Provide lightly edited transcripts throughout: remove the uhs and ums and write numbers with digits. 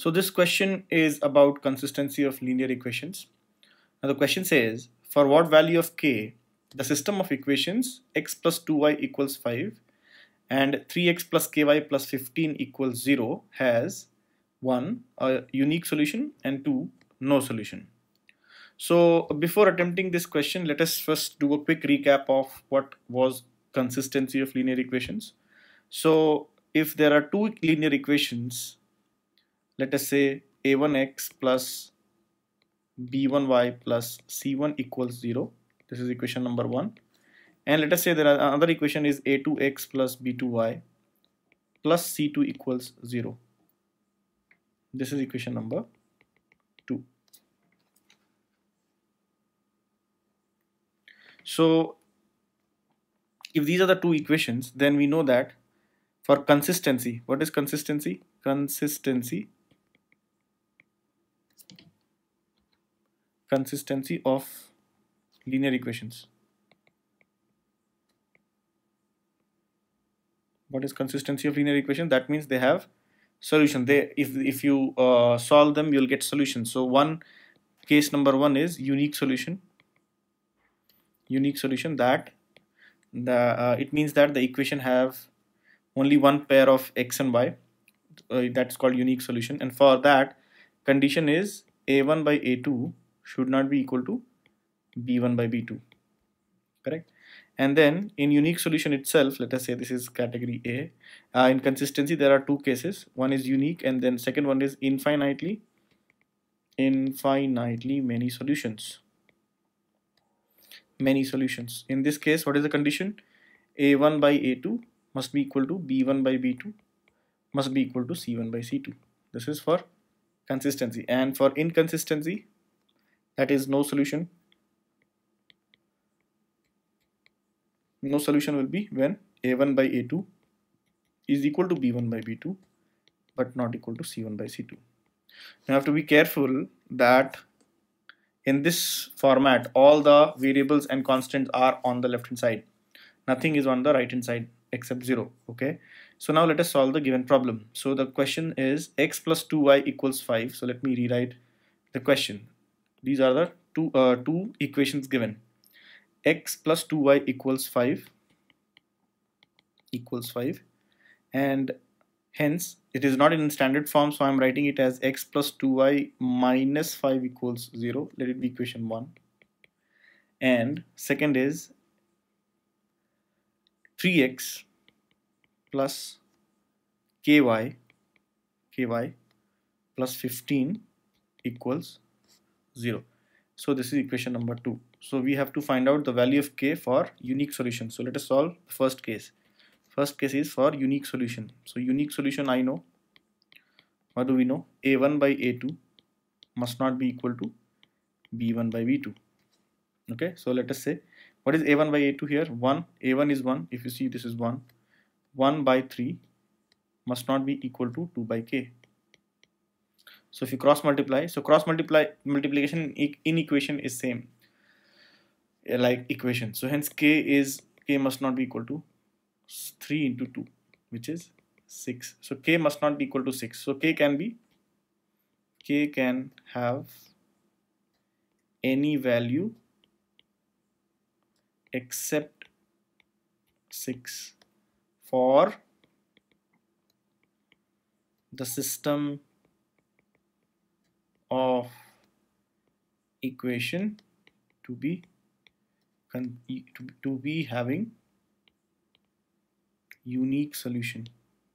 So this question is about consistency of linear equations. Now the question says, for what value of k the system of equations x plus 2y equals 5 and 3x plus ky plus 15 equals 0 has 1. A unique solution and 2. No solution. So before attempting this question, let us first do a quick recap of what was consistency of linear equations. So if there are two linear equations, let us say a1x plus b1y plus c1 equals 0. This is equation number 1. And let us say there are another equation is a2x plus b2y plus c2 equals 0. This is equation number 2. So if these are the two equations, then we know that for consistency, what is consistency? Consistency of linear equations. What is consistency of linear equation? That means they have solution. If you solve them, you'll get solutions. So case number 1 is unique solution. Unique solution, that it means that the equation have only one pair of x and y. That's called unique solution. And for that, condition is a1 by a2 should not be equal to b1 by b2. Correct? And then in unique solution itself, let us say this is category A. In consistency, there are two cases. One is unique, and then second one is infinitely many solutions. Many solutions. In this case, what is the condition? a1 by a2 must be equal to b1 by b2 must be equal to c1 by c2. This is for consistency. And for inconsistency, that is no solution. No solution will be when a1 by a2 is equal to b1 by b2 but not equal to c1 by c2. You have to be careful that in this format all the variables and constants are on the left hand side. Nothing is on the right hand side except 0. Okay, so now let us solve the given problem. So the question is x plus 2y equals 5. So let me rewrite the question. These are the two equations given. X plus 2y equals 5 and hence it is not in standard form, so I'm writing it as x plus 2y minus 5 equals 0. Let it be equation 1. And second is 3x plus ky plus 15 equals 0. So this is equation number 2. So we have to find out the value of k for unique solution. So let us solve the first case. First case is for unique solution. So unique solution, I know. What do we know? a1 by a2 must not be equal to b1 by b2. Okay, so let us say, what is a1 by a2 here? 1. a1 is 1. If you see, this is 1. 1 by 3 must not be equal to 2 by k. So if you cross multiply, so multiplication in equation is same like equation. So hence k must not be equal to 3 into 2, which is 6. So k must not be equal to 6. So k can have any value except 6 for the system of equation to be having unique solution.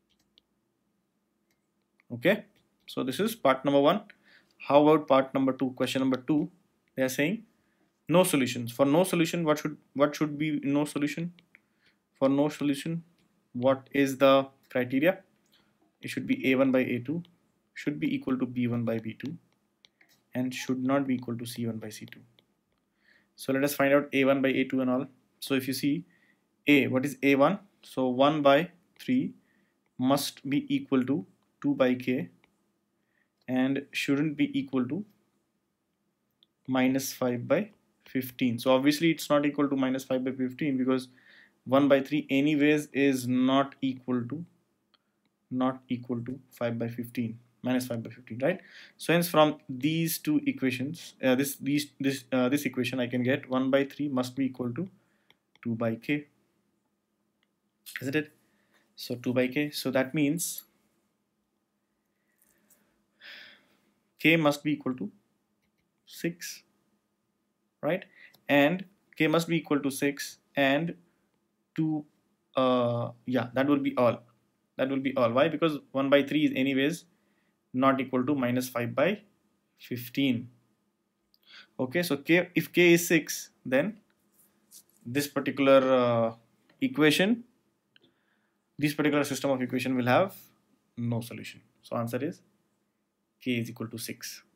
Okay, so this is part number 1. How about part number 2? Question number 2, they are saying no solutions. For no solution, what should be no solution? For no solution, what is the criteria? It should be a1 by a2 should be equal to b1 by b2 and should not be equal to c1 by c2. So let us find out a1 by a2 and all. So if you see what is a1? So 1 by 3 must be equal to 2 by k and shouldn't be equal to minus 5 by 15. So obviously it's not equal to minus 5 by 15 because 1 by 3 anyways is not equal to 5 by 15. minus 5 by 15, right? So hence from these two equations, this equation, I can get 1 by 3 must be equal to 2 by k, isn't it? So 2 by k, so that means k must be equal to 6, right? And k must be equal to 6 and 2, yeah, that will be all. That will be all. Why? Because 1 by 3 is anyways not equal to minus 5 by 15. Okay, so k, if k is 6, then this particular equation, this particular system of equation will have no solution. So answer is k is equal to 6.